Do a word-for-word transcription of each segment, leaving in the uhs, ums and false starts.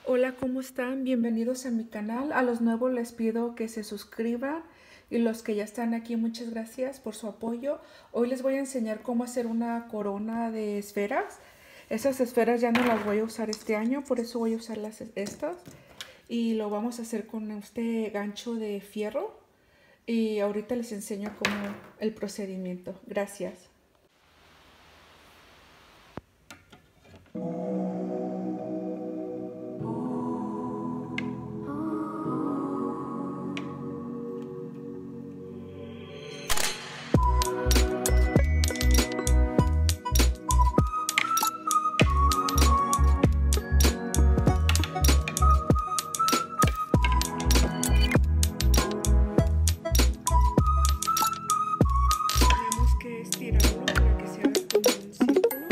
Hola, ¿cómo están? Bienvenidos a mi canal. A los nuevos les pido que se suscriban y los que ya están aquí, muchas gracias por su apoyo. Hoy les voy a enseñar cómo hacer una corona de esferas. Esas esferas ya no las voy a usar este año, por eso voy a usar las, estas. Y lo vamos a hacer con este gancho de fierro. Y ahorita les enseño cómo el procedimiento. Gracias. Tenemos que estirarlo para que se haga como un círculo.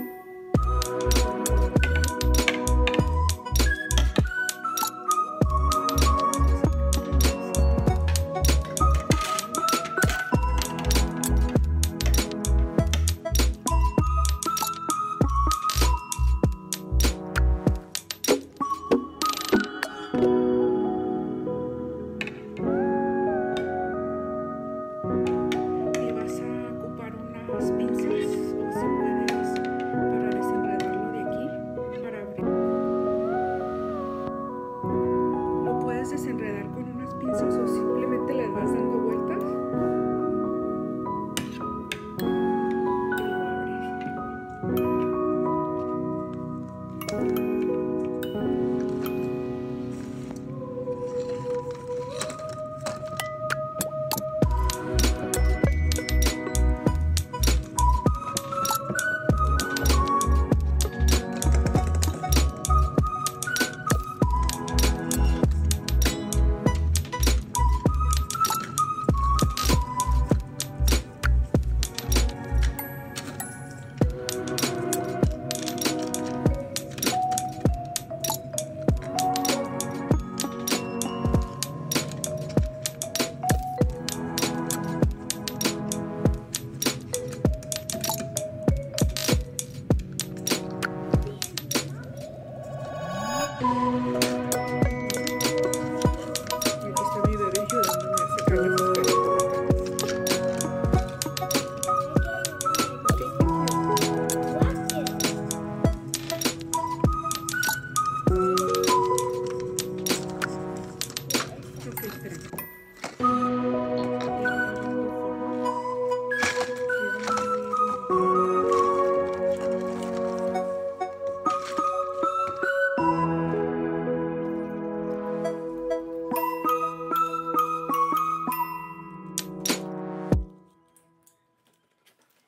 Y vas a ocupar unas pinzas o si puedes para desenredarlo de aquí, para abrir. Lo puedes desenredar con unas pinzas o simplemente le vas dando vueltas y lo abres. Aquí está mi bebé ayudándome a sacar las esferas por acá. Ok, espera.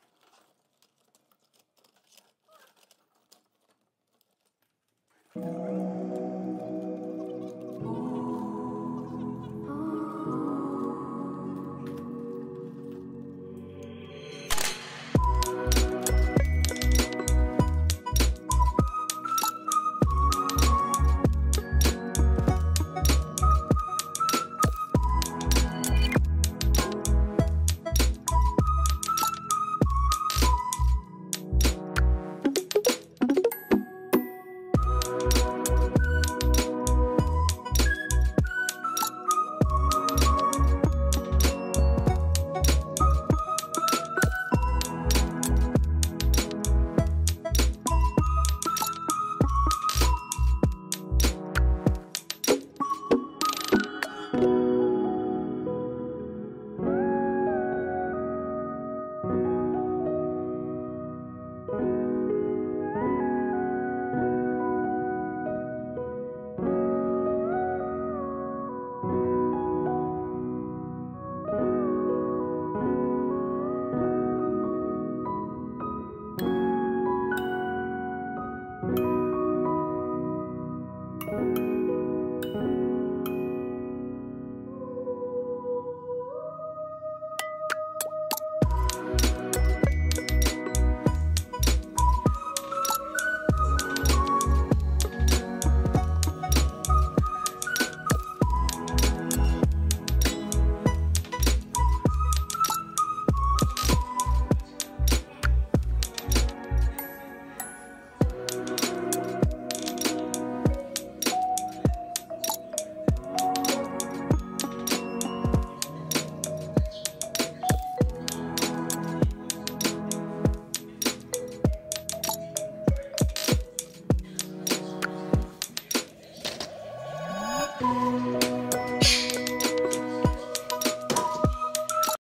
Thank you.